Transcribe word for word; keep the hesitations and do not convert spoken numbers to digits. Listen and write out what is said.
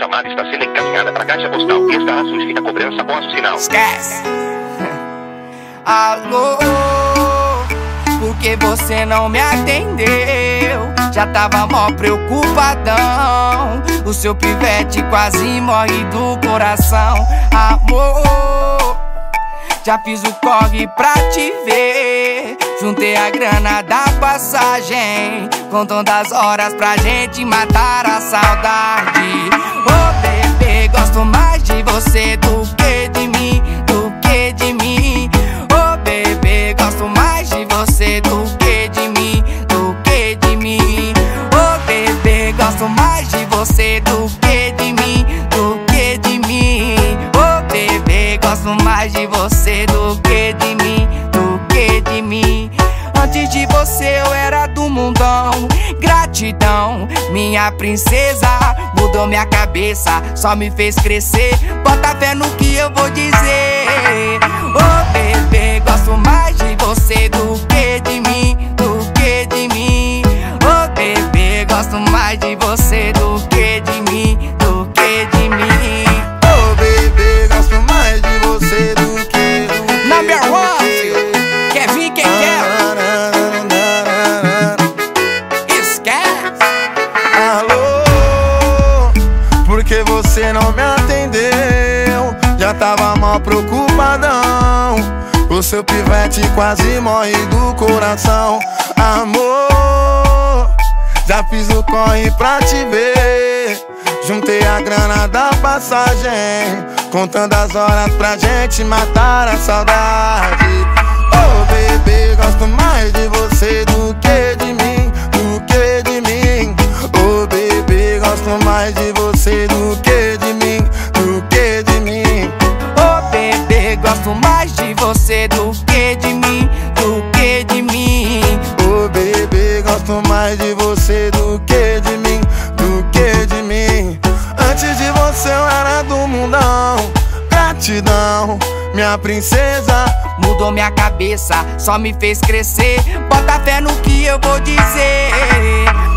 chamada está sendo encaminhada para a caixa postal e estará sujeita a cobrança após o sinal. Esquece! Alô, por que você não me atendeu? Já tava mó preocupadão. O seu pivete quase morre do coração. Amor, já fiz o corre pra te ver. Juntei a grana da passagem, contando as horas pra gente matar a saudade. Oh bebê, gosto mais de você do que de mim, do que de mim. Oh bebê, gosto mais de você do que de mim, do que de mim. Oh bebê, gosto mais de você do que de mim, do que de mim. Oh bebê, gosto mais de você do que de mim, do que de mim. Antes de você eu era do mundão. Gratidão, minha princesa, mudou minha cabeça, só me fez crescer. Bota fé no que eu vou dizer. Oh bebê, gosto mais de você do que de mim, do que de mim. Oh bebê, gosto mais de você do que de mim, do que de mim. Oh bebê, gosto mais de você do que do que. Number one, quer vir quem quer? Porque você não me atendeu, já tava mal preocupadão. O seu pivete quase morre do coração. Amor, já fiz o corre pra te ver. Juntei a grana da passagem, contando as horas pra gente matar a saudade. Oh bebê, gosto mais de você do que de mim, do que de mim. Oh bebê, gosto mais de você do que de mim, do que de mim. Oh bebê, gosto mais de você do que de mim, do que de mim. Oh bebê, gosto mais de você do que de mim, do que de mim. Antes de você eu era do mundão. Gratidão, minha princesa, mudou minha cabeça, só me fez crescer. Bota fé no que eu vou dizer.